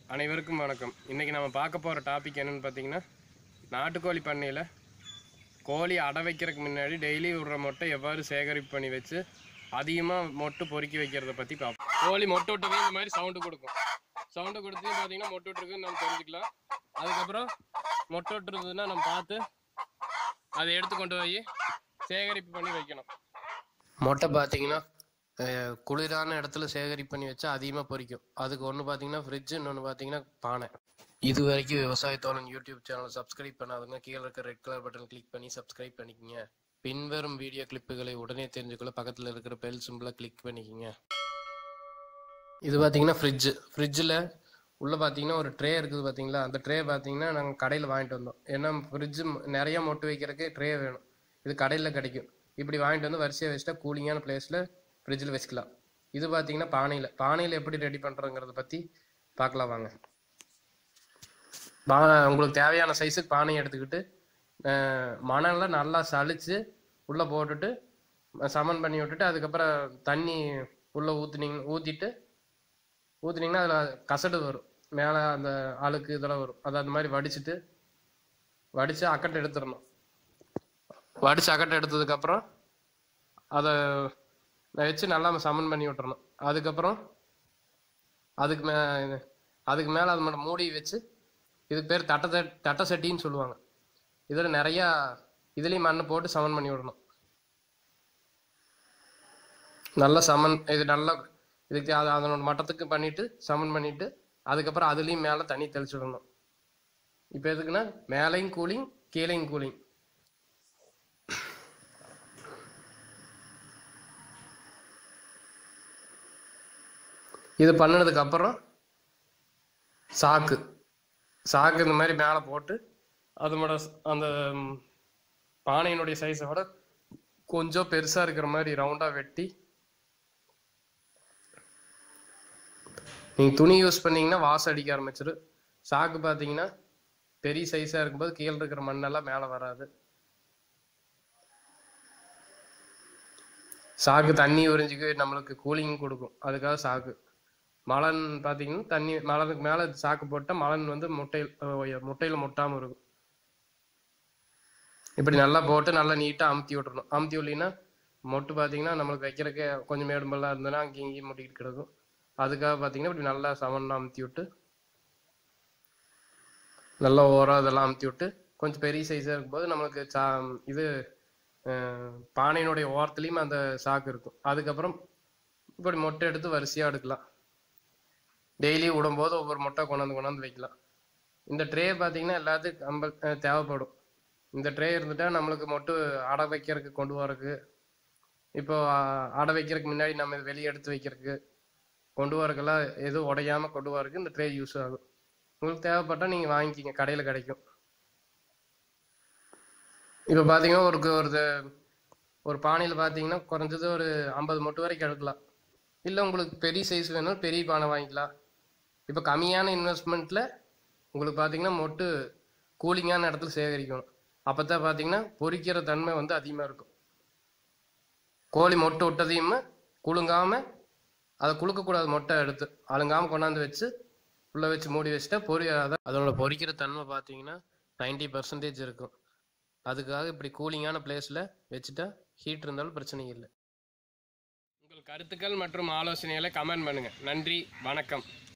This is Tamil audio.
அனைவருக்கும் வணக்கம். இன்றைக்கி நம்ம பார்க்க போகிற டாபிக் என்னென்னு பார்த்தீங்கன்னா, நாட்டுக்கோழி பண்ணையில் கோழி அடை வைக்கிறதுக்கு முன்னாடி டெய்லி விடுற மொட்டை எவ்வாறு சேகரிப்பு பண்ணி வச்சு அதிகமாக மொட்டு பொறுக்கி வைக்கிறத பற்றி பார்ப்போம். கோழி மொட்டை விட்டது இந்த மாதிரி சவுண்டு கொடுக்கும். சவுண்டு கொடுத்து பார்த்தீங்கன்னா மொட்டை விட்டுருக்குன்னு நம்ம தெரிஞ்சுக்கலாம். அதுக்கப்புறம் மொட்டை விட்டுருந்ததுன்னா நம்ம பார்த்து அதை எடுத்து கொண்டு போய் சேகரிப்பு பண்ணி வைக்கணும். மொட்டை பார்த்தீங்கன்னா குளிரான இடத்துல சேகரிப்பு பண்ணி வச்சா அதிகமாக பொரிக்கும். அதுக்கு ஒன்று பார்த்தீங்கன்னா ஃப்ரிட்ஜு, இன்னொன்று பார்த்தீங்கன்னா பானை. இது வரைக்கும் விவசாயத்தோழன் யூடியூப் சேனல் சப்ஸ்கிரைப் பண்ணாதுங்க, கீழே இருக்க ரெட் கலர் பட்டன் கிளிக் பண்ணி சப்ஸ்கிரைப் பண்ணிக்கோங்க. பின்வரும் வீடியோ கிளிப்புகளை உடனே தெரிஞ்சுக்கொள்ள பக்கத்தில் இருக்கிற பெல் சிம்பிளை கிளிக் பண்ணிக்கோங்க. இது பார்த்தீங்கன்னா ஃப்ரிட்ஜில் உள்ளே பார்த்தீங்கன்னா ஒரு ட்ரே இருக்குது பார்த்தீங்களா. அந்த ட்ரே பார்த்தீங்கன்னா நாங்கள் கடையில் வாங்கிட்டு வந்தோம். ஏன்னா ஃப்ரிட்ஜு நிறையா மொட்டு வைக்கிறதுக்கு ட்ரே வேணும். இது கடையில் கிடைக்கும். இப்படி வாங்கிட்டு வந்து வரிசையாக வச்சுட்டா கூலிங்கான பிளேஸில் ஃப்ரிட்ஜில் வச்சுக்கலாம். இது பார்த்தீங்கன்னா பானையில் எப்படி ரெடி பண்ணுறங்கிறத பற்றி பார்க்கலாம் வாங்க. உங்களுக்கு தேவையான சைஸுக்கு பானையை எடுத்துக்கிட்டு மணலை நல்லா சலித்து உள்ளே போட்டுட்டு சமன் பண்ணி விட்டுட்டு அதுக்கப்புறம் தண்ணி உள்ளே ஊற்றினீங்கன்னா அதில் கசடு வரும், மேலே அந்த அழுக்கு இதெல்லாம் வரும். அது அந்த மாதிரி வடித்து அக்கட்டை எடுத்துடணும். அக்கட்டை எடுத்ததுக்கப்புறம் அதை வச்சு நல்லா சமன் பண்ணி விட்டுறணும். அதுக்கப்புறம் அதுக்கு மேலே அது மட்டும் மூடி வச்சு, இதுக்கு பேர் தட்டை சட்டின்னு சொல்லுவாங்க. இதில் நிறையா இதுலேயும் மண் போட்டு சமன் பண்ணி விடணும். நல்லா இதுக்கு அதனோட மட்டத்துக்கு பண்ணிவிட்டு சமன் பண்ணிவிட்டு அதுக்கப்புறம் அதுலேயும் மேலே தண்ணி தெளிச்சு விடணும். இப்போ எதுக்குன்னா மேலேயும் கூலிங் கீழேயும் கூலிங். இது பண்ணினதுக்கப்புறம் சாக்கு இந்த மாதிரி மேலே போட்டு அதோட அந்த பானையினுடைய சைஸை விட கொஞ்சம் பெருசாக இருக்கிற மாதிரி ரவுண்டாக வெட்டி, நீங்கள் துணி யூஸ் பண்ணிங்கன்னா வாசம் அடிக்க ஆரம்பிச்சிடும். சாக்கு பார்த்தீங்கன்னா பெரிய சைஸாக இருக்கும்போது கீழே இருக்கிற மண்ணெல்லாம் மேலே வராது. சாக்கு தண்ணி உறிஞ்சிக்கு நம்மளுக்கு கூலிங் கொடுக்கும். அதுக்காக சாக்கு. மலன் பார்த்தீங்கன்னா மலனுக்கு மேலே சாக்கு போட்டால் மலன் வந்து முட்டையில் முட்டாமல் இருக்கும். இப்படி நல்லா போட்டு நல்லா நீட்டாக அமுத்தி விட்டுறணும். அமுத்தி விடலின்னா மொட்டு பார்த்தீங்கன்னா நம்மளுக்கு வைக்கிறதுக்கு கொஞ்சம் மேடும்பெல்லாம் இருந்ததுன்னா அங்கேயும் இங்கேயும் முட்டிக்கிட்டு கிடக்கும். அதுக்காக பார்த்தீங்கன்னா இப்படி நல்லா சமன்னா அமுத்தி விட்டு நல்லா ஓரம் இதெல்லாம் அமுத்தி விட்டு கொஞ்சம் பெரிய சைஸாக இருக்கும்போது நம்மளுக்கு இது பானையினுடைய ஓரத்துலேயும் அந்த சாக்கு இருக்கும். அதுக்கப்புறம் இப்படி மொட்டை எடுத்து வரிசையாக எடுக்கலாம். டெய்லி விடும்போது ஒவ்வொரு மொட்டை கொண்டாந்து வைக்கலாம். இந்த ட்ரே பார்த்தீங்கன்னா எல்லாத்துக்கும் தேவைப்படும். இந்த ட்ரே இருந்துட்டா நம்மளுக்கு மொட்டு அடை வைக்கிறதுக்கு கொண்டு வரக்கு, இப்போ அடை வைக்கிறதுக்கு முன்னாடி நம்ம வெளியே எடுத்து வைக்கிறதுக்கு கொண்டு வரக்கெல்லாம் எதுவும் உடையாமல் கொண்டு வரக்கு இந்த ட்ரே யூஸ் ஆகும். உங்களுக்கு தேவைப்பட்டால் நீங்கள் வாங்கிக்கிங்க, கடையில் கிடைக்கும். இப்போ பார்த்தீங்கன்னா ஒரு பானையில் பார்த்தீங்கன்னா குறைஞ்சது ஒரு 50 மொட்டு வரைக்கும் எடுக்கலாம். இல்லை உங்களுக்கு பெரிய சைஸ் வேணும், பெரிய பானை வாங்கிக்கலாம். இப்போ கம்மியான இன்வெஸ்ட்மெண்ட்டில் உங்களுக்கு பார்த்தீங்கன்னா மொட்டு கூலிங்கான இடத்துல சேகரிக்கணும். அப்போ தான் பார்த்தீங்கன்னா பொரிக்கிற தன்மை வந்து அதிகமாக இருக்கும். கோழி மொட்டை விட்டதையும் குலுங்காமல், அதை குலுக்கக்கூடாது. மொட்டை எடுத்து அழுங்காமல் கொண்டாந்து வச்சு உள்ளே வச்சு மூடி வச்சுட்டா அதோட பொரிக்கிற தன்மை பார்த்தீங்கன்னா 90% இருக்கும். அதுக்காக இப்படி கூலிங்கான பிளேஸில் வச்சுட்டா ஹீட் இருந்தாலும் பிரச்சனை இல்லை. உங்கள் கருத்துக்கள் மற்றும் ஆலோசனைகளை கமெண்ட் பண்ணுங்கள். நன்றி, வணக்கம்.